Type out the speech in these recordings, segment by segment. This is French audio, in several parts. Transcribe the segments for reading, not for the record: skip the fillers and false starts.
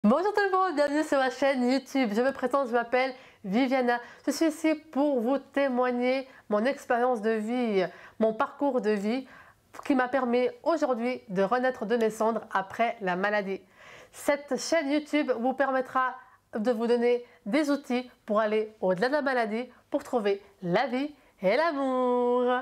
Bonjour tout le monde, bienvenue sur ma chaîne YouTube. Je me présente, je m'appelle Viviana. Je suis ici pour vous témoigner mon expérience de vie, mon parcours de vie qui m'a permis aujourd'hui de renaître de mes cendres après la maladie. Cette chaîne YouTube vous permettra de vous donner des outils pour aller au-delà de la maladie, pour trouver la vie et l'amour.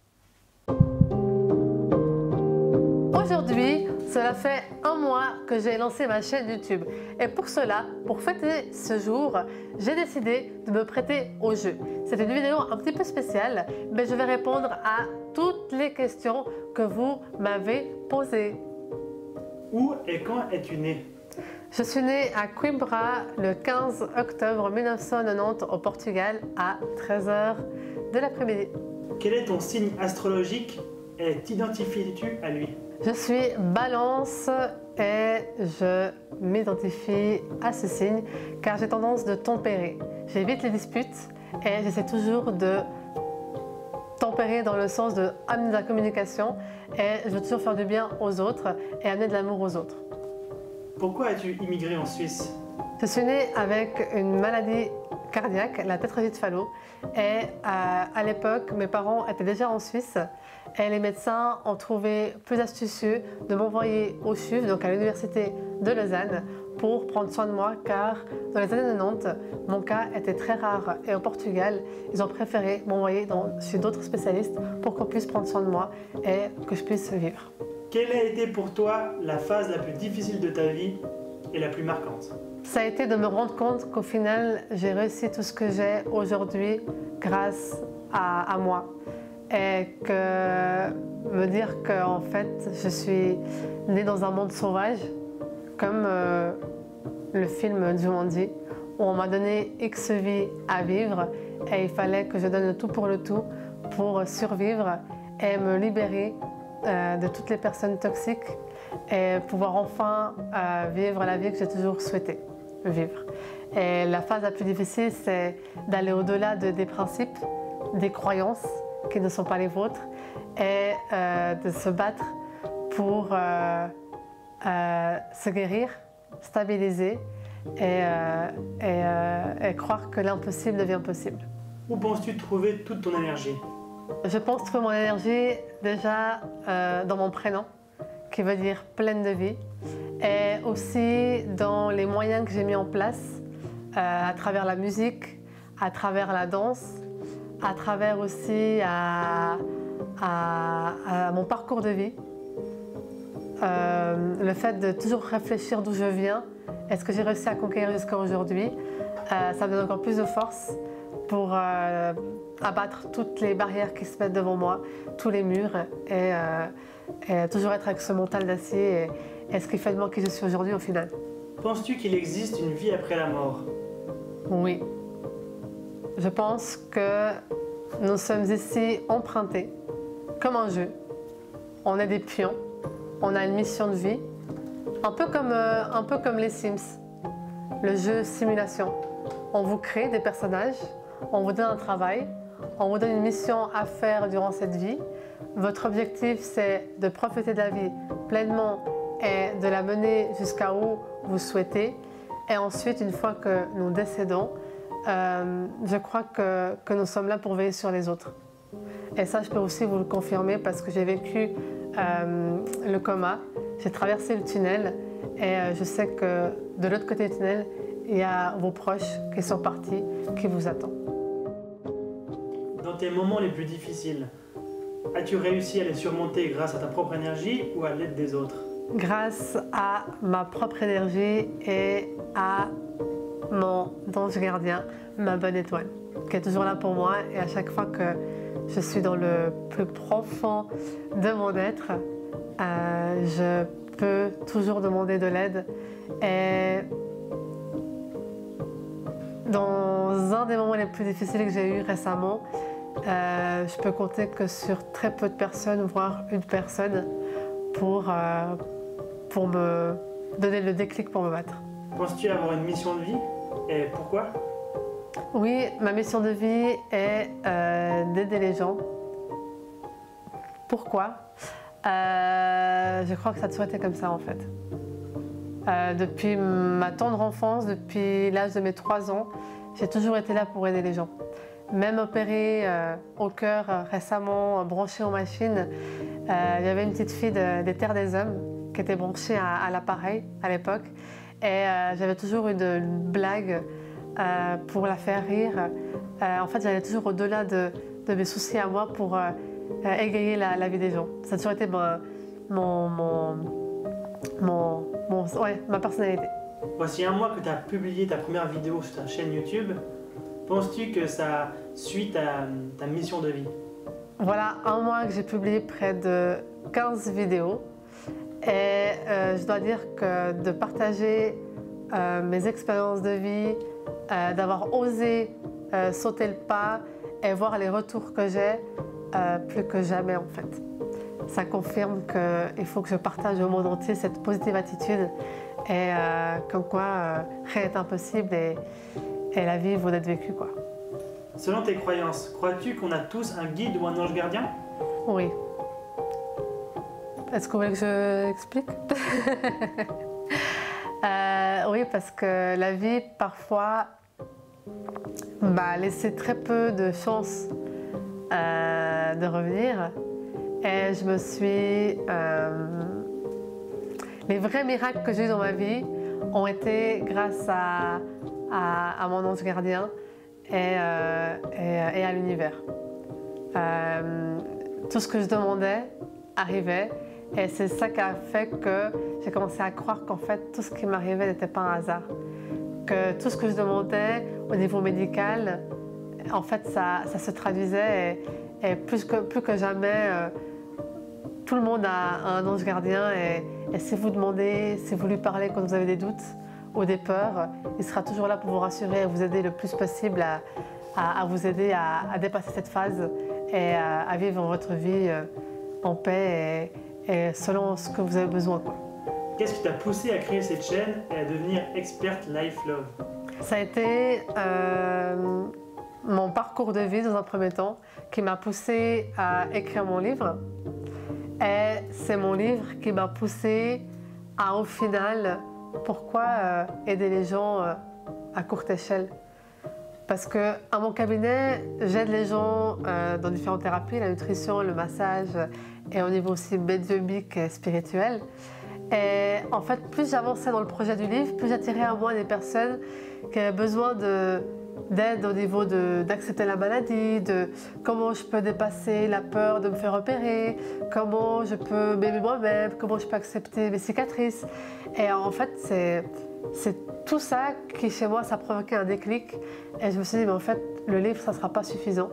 Aujourd'hui, cela fait un mois que j'ai lancé ma chaîne YouTube et pour cela, pour fêter ce jour, j'ai décidé de me prêter au jeu. C'est une vidéo un petit peu spéciale, mais je vais répondre à toutes les questions que vous m'avez posées. Où et quand es-tu née? Je suis née à Coimbra le 15 octobre 1990 au Portugal à 13 h de l'après-midi. Quel est ton signe astrologique et t'identifies-tu à lui? Je suis Balance et je m'identifie à ce signe car j'ai tendance de tempérer. J'évite les disputes et j'essaie toujours de tempérer dans le sens de amener de la communication et je veux toujours faire du bien aux autres et amener de l'amour aux autres. Pourquoi as-tu immigré en Suisse? Je suis née avec une maladie cardiaque, la tétralogie de Fallot, et à l'époque, mes parents étaient déjà en Suisse et les médecins ont trouvé plus astucieux de m'envoyer au CHUV, donc à l'université de Lausanne, pour prendre soin de moi car dans les années 90, mon cas était très rare et au Portugal, ils ont préféré m'envoyer chez d'autres spécialistes pour qu'on puisse prendre soin de moi et que je puisse vivre. Quelle a été pour toi la phase la plus difficile de ta vie et la plus marquante? Ça a été de me rendre compte qu'au final, j'ai réussi tout ce que j'ai aujourd'hui grâce à moi. Et que me dire qu'en fait, je suis née dans un monde sauvage, comme le film Jumanji, où on m'a donné X vies à vivre et il fallait que je donne le tout pour survivre et me libérer de toutes les personnes toxiques et pouvoir enfin vivre la vie que j'ai toujours souhaité vivre. Et la phase la plus difficile, c'est d'aller au-delà des principes, des croyances qui ne sont pas les vôtres et de se battre pour se guérir, stabiliser et croire que l'impossible devient possible. Où penses-tu trouver toute ton énergie? Je pense trouver mon énergie déjà dans mon prénom, qui veut dire pleine de vie, et aussi dans les moyens que j'ai mis en place à travers la musique, à travers la danse, à travers aussi à mon parcours de vie. Le fait de toujours réfléchir d'où je viens et ce que j'ai réussi à conquérir jusqu'à aujourd'hui, ça me donne encore plus de force pour abattre toutes les barrières qui se mettent devant moi, tous les murs et toujours être avec ce mental d'acier et ce qui fait de moi qui je suis aujourd'hui au final. Penses-tu qu'il existe une vie après la mort? Oui. Je pense que nous sommes ici empruntés comme un jeu. On est des pions, on a une mission de vie, un peu comme les Sims, le jeu simulation. On vous crée des personnages, on vous donne un travail, on vous donne une mission à faire durant cette vie. Votre objectif, c'est de profiter de la vie pleinement et de la mener jusqu'à où vous souhaitez. Et ensuite, une fois que nous décédons, je crois que nous sommes là pour veiller sur les autres. Et ça, je peux aussi vous le confirmer parce que j'ai vécu le coma, j'ai traversé le tunnel et je sais que de l'autre côté du tunnel, il y a vos proches qui sont partis, qui vous attendent. Dans tes moments les plus difficiles, as-tu réussi à les surmonter grâce à ta propre énergie ou à l'aide des autres? Grâce à ma propre énergie et à mon ange gardien, ma bonne étoile, qui est toujours là pour moi et à chaque fois que je suis dans le plus profond de mon être, je peux toujours demander de l'aide et dans un des moments les plus difficiles que j'ai eu récemment, je peux compter que sur très peu de personnes, voire une personne, pour me donner le déclic pour me battre. Penses-tu avoir une mission de vie et pourquoi? Oui, ma mission de vie est d'aider les gens. Pourquoi? Je crois que ça a toujours été comme ça en fait. Depuis ma tendre enfance, depuis l'âge de mes 3 ans, j'ai toujours été là pour aider les gens. Même opérée au cœur récemment, branchée aux machines, il y avait une petite fille des Terres des Hommes qui était branchée à l'appareil à l'époque. Et j'avais toujours une blague pour la faire rire. En fait, j'allais toujours au-delà de mes soucis à moi pour égayer la vie des gens. Ça a toujours été ma personnalité. Voici un mois que tu as publié ta première vidéo sur ta chaîne YouTube. Penses-tu que ça suit ta mission de vie? Voilà un mois que j'ai publié près de 15 vidéos. Et je dois dire que de partager mes expériences de vie, d'avoir osé sauter le pas et voir les retours que j'ai, plus que jamais en fait. Ça confirme qu'il faut que je partage au monde entier cette positive attitude et comme quoi rien n'est impossible et la vie vaut d'être vécue, quoi. Selon tes croyances, crois-tu qu'on a tous un guide ou un ange gardien? Oui. Est-ce que vous voulez que je explique? Oui, parce que la vie, parfois, m'a laissé très peu de chances de revenir. Et je me suis... Les vrais miracles que j'ai eu dans ma vie ont été grâce à mon ange gardien et à l'univers. Tout ce que je demandais arrivait. Et c'est ça qui a fait que j'ai commencé à croire qu'en fait, tout ce qui m'arrivait n'était pas un hasard. Que tout ce que je demandais au niveau médical, en fait, ça se traduisait. Et plus que jamais, tout le monde a un ange gardien. Et si vous demandez, si vous lui parlez quand vous avez des doutes ou des peurs, il sera toujours là pour vous rassurer et vous aider le plus possible à vous aider à dépasser cette phase et à vivre votre vie en paix et selon ce que vous avez besoin, quoi. Qu'est-ce qui t'a poussé à créer cette chaîne et à devenir experte Life Love? Ça a été mon parcours de vie dans un premier temps qui m'a poussé à écrire mon livre. Et c'est mon livre qui m'a poussé à, au final, pourquoi aider les gens à courte échelle? Parce qu'à mon cabinet, j'aide les gens dans différentes thérapies, la nutrition, le massage et au niveau aussi médiumnique et spirituel. Et en fait, plus j'avançais dans le projet du livre, plus j'attirais à moi des personnes qui avaient besoin d'aide au niveau d'accepter la maladie, de comment je peux dépasser la peur de me faire opérer, comment je peux m'aimer moi-même, comment je peux accepter mes cicatrices. Et en fait, c'est tout ça qui, chez moi, ça a provoqué un déclic. Et je me suis dit, mais en fait, le livre, ça ne sera pas suffisant.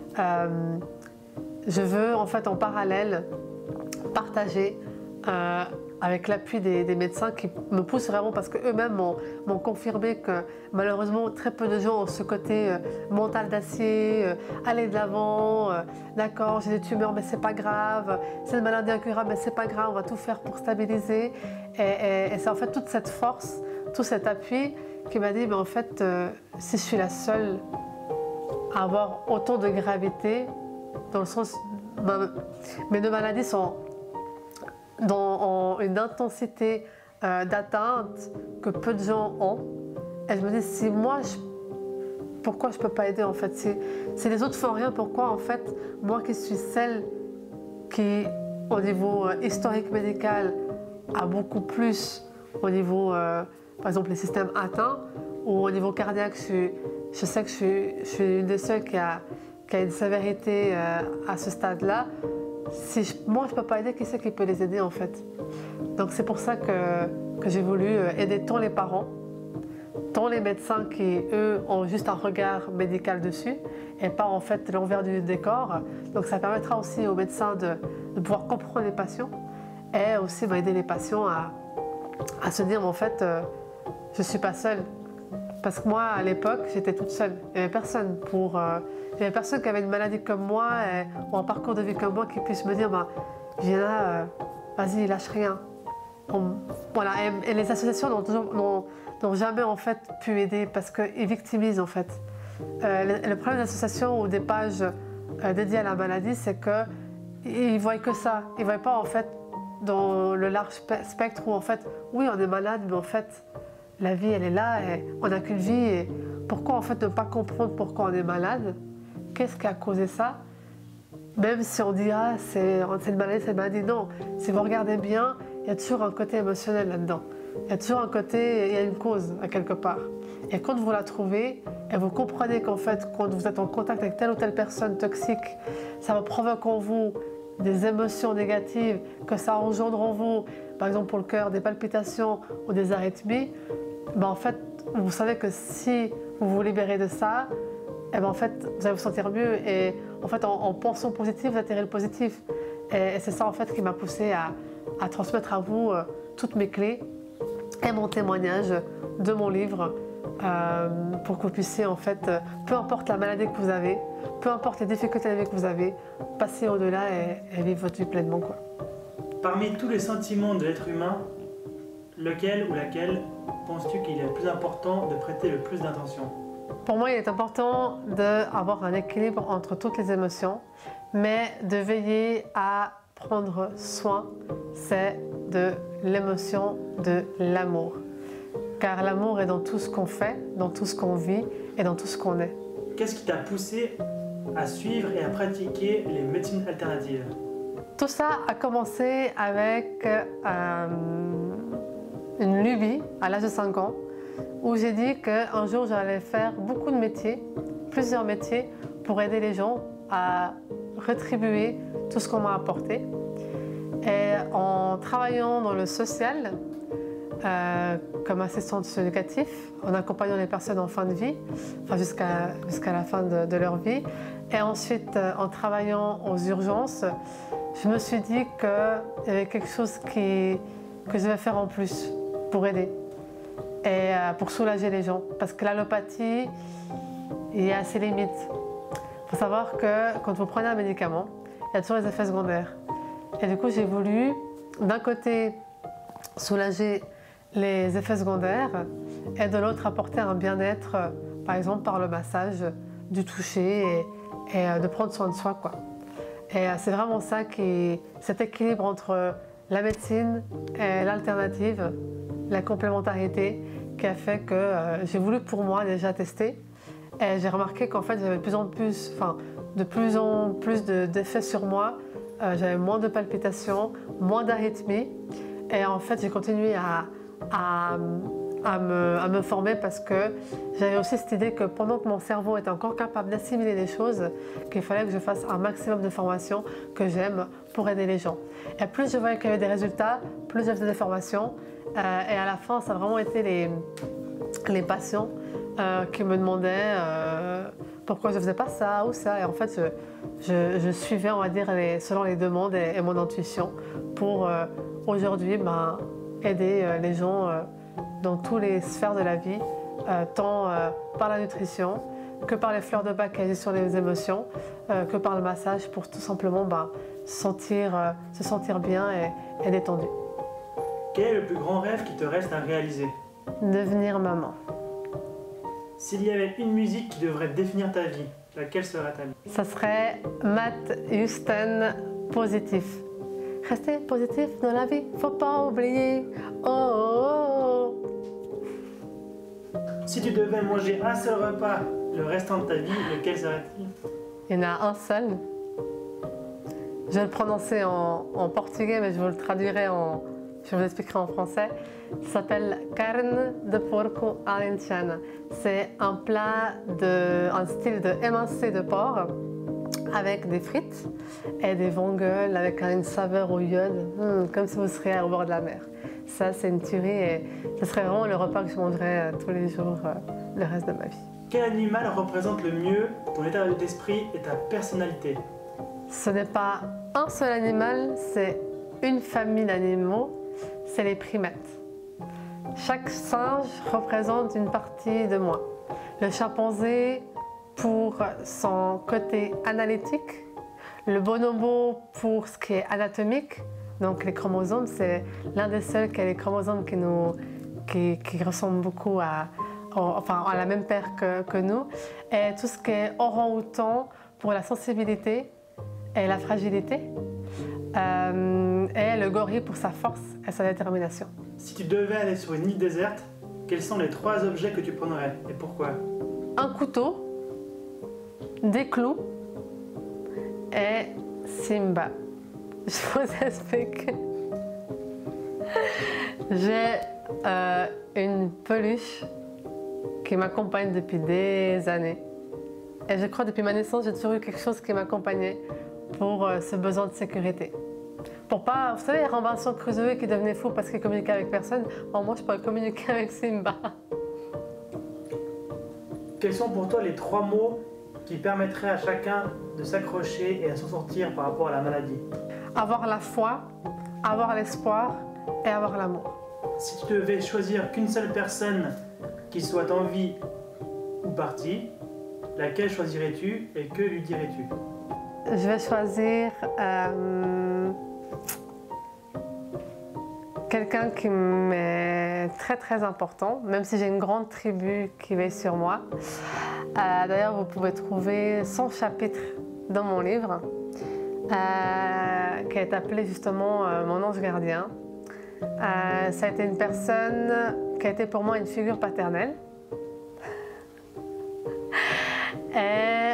Je veux, en fait, en parallèle, partager avec l'appui des médecins qui me poussent vraiment parce qu'eux-mêmes m'ont confirmé que malheureusement très peu de gens ont ce côté mental d'acier, aller de l'avant, d'accord, j'ai des tumeurs mais c'est pas grave, c'est une maladie incurable mais c'est pas grave, on va tout faire pour stabiliser. Et c'est en fait toute cette force, tout cet appui qui m'a dit, mais en fait, si je suis la seule à avoir autant de gravité, dans le sens, mes deux maladies sont dans une intensité d'atteinte que peu de gens ont. Et je me dis, si moi, pourquoi je ne peux pas aider en fait? Si les autres font rien, pourquoi en fait, moi qui suis celle qui, au niveau historique médical, a beaucoup plus au niveau, par exemple, les systèmes atteints, ou au niveau cardiaque, je sais que je suis une des seules qui a une sévérité à ce stade-là. Si moi je ne peux pas aider, qui c'est qui peut les aider en fait? Donc c'est pour ça que j'ai voulu aider tant les parents, tant les médecins qui eux ont juste un regard médical dessus et pas en fait l'envers du décor. Donc ça permettra aussi aux médecins de pouvoir comprendre les patients et aussi aider les patients à se dire en fait je ne suis pas seule. Parce que moi à l'époque j'étais toute seule, il n'y avait personne pour... Il y avait personne qui avait une maladie comme moi ou un parcours de vie comme moi qui puisse me dire Viens, vas-y, lâche rien. Voilà. Et les associations n'ont jamais en fait pu aider parce qu'ils victimisent en fait. Le problème des associations ou des pages dédiées à la maladie, c'est qu'ils ne voient que ça. Ils ne voient pas en fait dans le large spectre où en fait, oui, on est malade, mais en fait, la vie, elle est là et on n'a qu'une vie. Et pourquoi en fait ne pas comprendre pourquoi on est malade? Qu'est-ce qui a causé ça? Même si on dit, ah, c'est une maladie, non. Si vous regardez bien, il y a toujours un côté émotionnel là-dedans. Il y a toujours un côté, il y a une cause à quelque part. Et quand vous la trouvez, et vous comprenez qu'en fait, quand vous êtes en contact avec telle ou telle personne toxique, ça va provoquer en vous des émotions négatives, que ça engendre en vous, par exemple pour le cœur, des palpitations ou des arythmies, ben en fait, vous savez que si vous vous libérez de ça, et ben en fait, vous allez vous sentir mieux. Et en fait, en pensant positif, vous attirez le positif. Et c'est ça en fait qui m'a poussée à transmettre à vous toutes mes clés et mon témoignage de mon livre pour que vous puissiez en fait, peu importe la maladie que vous avez, peu importe les difficultés de la vie que vous avez, passer au-delà et vivre votre vie pleinement, quoi. Parmi tous les sentiments de l'être humain, lequel ou laquelle penses-tu qu'il est le plus important de prêter le plus d'attention? Pour moi, il est important d'avoir un équilibre entre toutes les émotions, mais de veiller à prendre soin, c'est de l'émotion de l'amour. Car l'amour est dans tout ce qu'on fait, dans tout ce qu'on vit et dans tout ce qu'on est. Qu'est-ce qui t'a poussé à suivre et à pratiquer les médecines alternatives? Tout ça a commencé avec une lubie à l'âge de 5 ans, où j'ai dit qu'un jour j'allais faire beaucoup de métiers, plusieurs métiers, pour aider les gens à rétribuer tout ce qu'on m'a apporté. Et en travaillant dans le social, comme assistante éducative, en accompagnant les personnes en fin de vie, enfin jusqu'à la fin de leur vie, et ensuite en travaillant aux urgences, je me suis dit qu'il y avait quelque chose que je devais faire en plus pour aider et pour soulager les gens. Parce que l'allopathie, il y a ses limites. Il faut savoir que quand vous prenez un médicament, il y a toujours les effets secondaires. Et du coup, j'ai voulu, d'un côté, soulager les effets secondaires et de l'autre, apporter un bien-être, par exemple par le massage, du toucher et de prendre soin de soi, quoi. Et c'est vraiment ça cet équilibre entre la médecine et l'alternative, la complémentarité, qui a fait que j'ai voulu pour moi déjà tester. Et j'ai remarqué qu'en fait j'avais de plus en plus d'effets sur moi. J'avais moins de palpitations, moins d'arythmies. Et en fait j'ai continué à me former parce que j'avais aussi cette idée que pendant que mon cerveau était encore capable d'assimiler les choses, qu'il fallait que je fasse un maximum de formations que j'aime pour aider les gens. Et plus je voyais qu'il y avait des résultats, plus je faisais des formations. Et à la fin, ça a vraiment été les patients qui me demandaient pourquoi je ne faisais pas ça ou ça. Et en fait, je suivais, on va dire, selon les demandes et mon intuition pour aujourd'hui aider les gens dans toutes les sphères de la vie, tant par la nutrition que par les fleurs de bac qui agissent sur les émotions, que par le massage pour tout simplement se sentir bien et détendu. Quel est le plus grand rêve qui te reste à réaliser? Devenir maman. S'il y avait une musique qui devrait définir ta vie, laquelle serait-elle? Ça serait Matt Houston, Positif. Restez positif dans la vie, faut pas oublier. Oh, oh, oh. Si tu devais manger un seul repas le restant de ta vie, lequel serait-il? Il y en a un seul. Je vais le prononcer en portugais, mais je vous le traduirai je vous l'expliquerai en français. Ça s'appelle carne de porco alentiana. C'est un plat un style de émincé de porc avec des frites et des vongole avec une saveur au iode, comme si vous seriez au bord de la mer. Ça, c'est une tuerie et ce serait vraiment le repas que je mangerais tous les jours le reste de ma vie. Quel animal représente le mieux ton état d'esprit et ta personnalité? Ce n'est pas un seul animal, c'est une famille d'animaux, c'est les primates. Chaque singe représente une partie de moi. Le chimpanzé pour son côté analytique, le bonobo pour ce qui est anatomique, donc les chromosomes, c'est l'un des seuls qui a les chromosomes qui ressemblent beaucoup à la même paire que nous, et tout ce qui est orang-outan pour la sensibilité et la fragilité. et le gorille pour sa force et sa détermination. Si tu devais aller sur une île déserte, quels sont les 3 objets que tu prendrais et pourquoi? Un couteau, des clous et Simba. Je vous explique. J'ai une peluche qui m'accompagne depuis des années. Et je crois que depuis ma naissance, j'ai toujours eu quelque chose qui m'accompagnait pour ce besoin de sécurité. Pour pas, vous savez, Robinson Crusoe qui devenait fou parce qu'il communiquait avec personne, moi je pourrais communiquer avec Simba. Quels sont pour toi les 3 mots qui permettraient à chacun de s'accrocher et à s'en sortir par rapport à la maladie? Avoir la foi, avoir l'espoir et avoir l'amour. Si tu devais choisir qu'une seule personne qui soit en vie ou partie, laquelle choisirais-tu et que lui dirais-tu? Je vais choisir quelqu'un qui m'est très important, même si j'ai une grande tribu qui veille sur moi. D'ailleurs, vous pouvez trouver son chapitre dans mon livre, qui est appelé justement Mon ange gardien. Ça a été une personne qui a été pour moi une figure paternelle. Et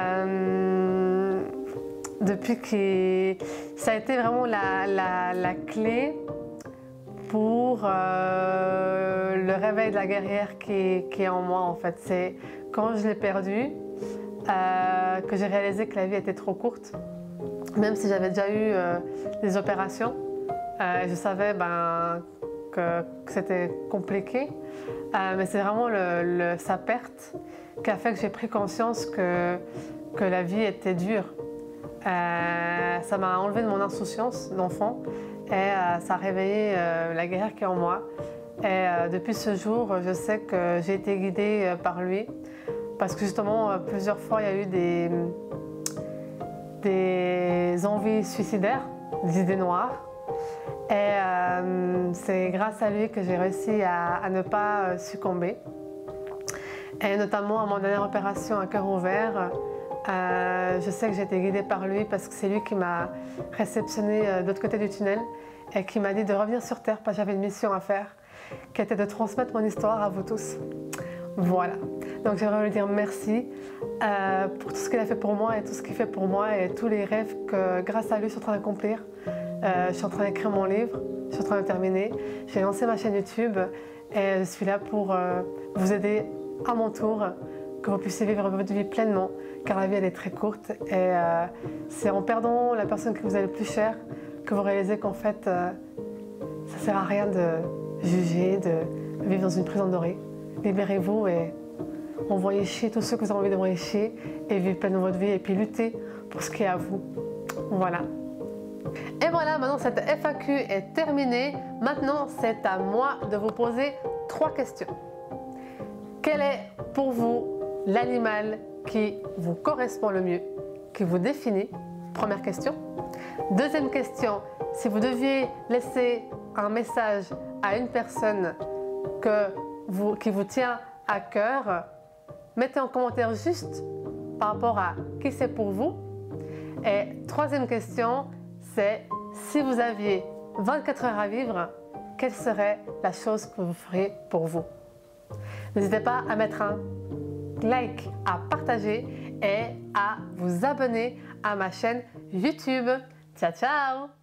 depuis que ça a été vraiment la clé pour le réveil de la guerrière qui est en moi en fait. C'est quand je l'ai perdu que j'ai réalisé que la vie était trop courte. Même si j'avais déjà eu des opérations, je savais que c'était compliqué. Mais c'est vraiment sa perte qui a fait que j'ai pris conscience que la vie était dure. Ça m'a enlevé de mon insouciance d'enfant et ça a réveillé la guerrière qui est en moi. Et depuis ce jour, je sais que j'ai été guidée par lui parce que justement, plusieurs fois, il y a eu des envies suicidaires, des idées noires. Et c'est grâce à lui que j'ai réussi à ne pas succomber. Et notamment à mon dernière opération à cœur ouvert, je sais que j'ai été guidée par lui parce que c'est lui qui m'a réceptionnée de l'autre côté du tunnel et qui m'a dit de revenir sur Terre parce que j'avais une mission à faire, qui était de transmettre mon histoire à vous tous. Voilà. Donc j'aimerais lui dire merci pour tout ce qu'il a fait pour moi et tout ce qu'il fait pour moi et tous les rêves que grâce à lui je suis en train d'accomplir. Je suis en train d'écrire mon livre, je suis en train de terminer. J'ai lancé ma chaîne YouTube et je suis là pour vous aider à mon tour, que vous puissiez vivre votre vie pleinement, car la vie elle est très courte et c'est en perdant la personne qui vous est le plus chère que vous réalisez qu'en fait ça ne sert à rien de juger, de vivre dans une prison dorée. Libérez-vous et envoyez chier tous ceux que vous avez envie d'envoyer chier et vivre pleinement votre vie et puis lutter pour ce qui est à vous. Voilà. Et voilà, maintenant cette FAQ est terminée. Maintenant, c'est à moi de vous poser 3 questions. Quel est pour vous l'animal qui vous correspond le mieux, qui vous définit? Première question. Deuxième question, si vous deviez laisser un message à une personne qui vous tient à cœur, mettez en commentaire juste par rapport à qui c'est pour vous. Et troisième question, c'est si vous aviez 24 heures à vivre, quelle serait la chose que vous feriez pour vous? N'hésitez pas à mettre un like, à partager et à vous abonner à ma chaîne YouTube. Ciao, ciao!